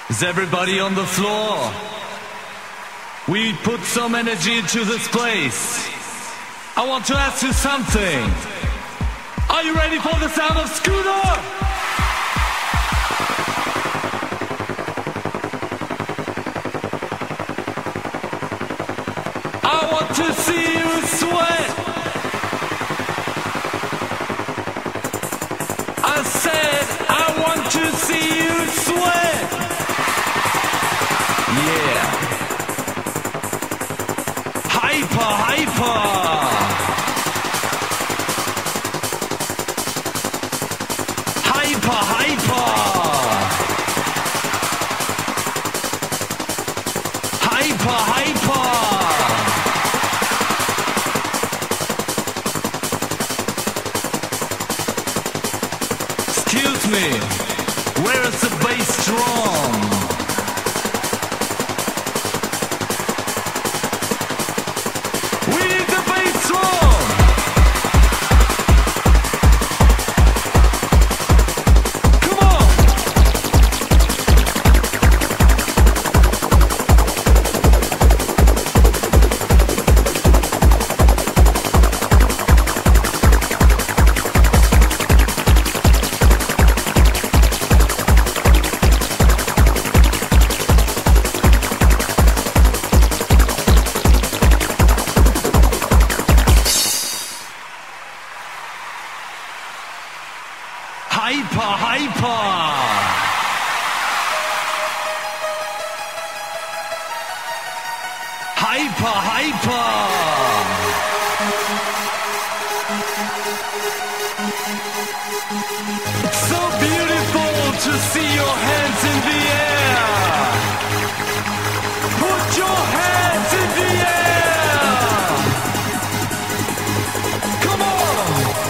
Is everybody on the floor? We put some energy into this place. I want to ask you something. Are you ready for the sound of Scooter? I want to see you sweat. I said I want to see you sweat. Yeah. Hyper, hyper. Hyper, hyper. Hyper, hyper. Excuse me, where is the bass drum? We need the bass drum! Come on! Hyper, hyper. Hyper, hyper. It's so beautiful to see your hands in the air. Put your hands in the air. Come on.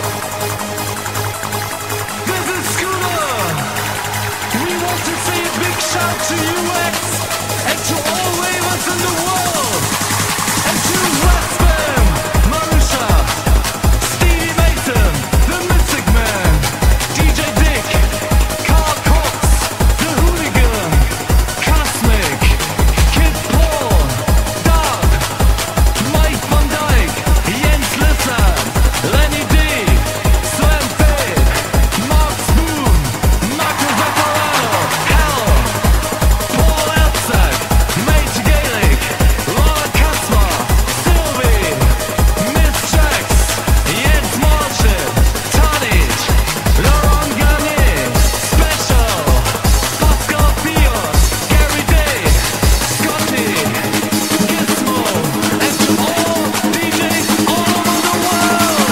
This is Scooter. We want to say a big shout to UX and to all ravers in the world. And to Westman, Marusha, Stevie Mason, the Mystic Man, DJ Dick, Carl Cox, the Hooligan, Cosmic, Kid Paul, Doug, Mike Van Dyke, Jens Lissan, Lenny D, Slam Fade, Mark Spoon, Marco Vaccarano, Hell, Paul Elsack, Mate Gaelic, Laura Kasper, Sylvie, Miss Jax, Jens Marshall, Tadic, Laurent Garnier, Special, Pascal Pios, Gary Day, Scotty, Gizmo, and to all DJs all over the world.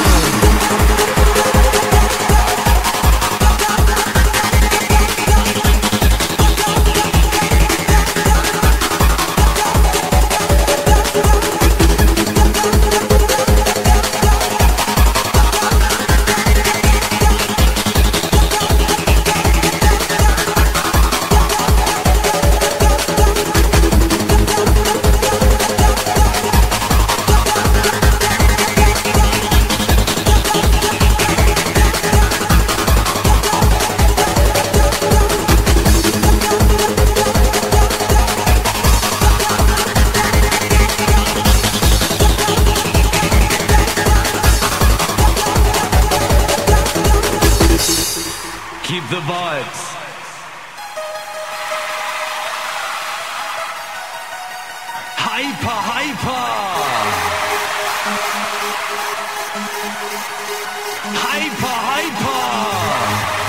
Keep the vibes. Hyper, hyper. Hyper, hyper.